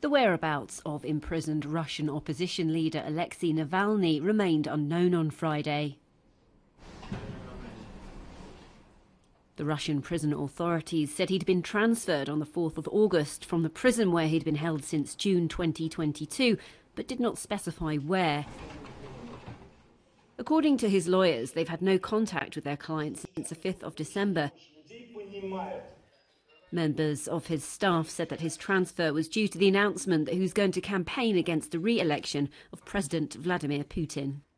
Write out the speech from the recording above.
The whereabouts of imprisoned Russian opposition leader Alexei Navalny remained unknown on Friday. The Russian prison authorities said he'd been transferred on the 4th of August from the prison where he'd been held since June 2022, but did not specify where. According to his lawyers, they've had no contact with their client since the 5th of December. Members of his staff said that his transfer was due to the announcement that he was going to campaign against the re-election of President Vladimir Putin.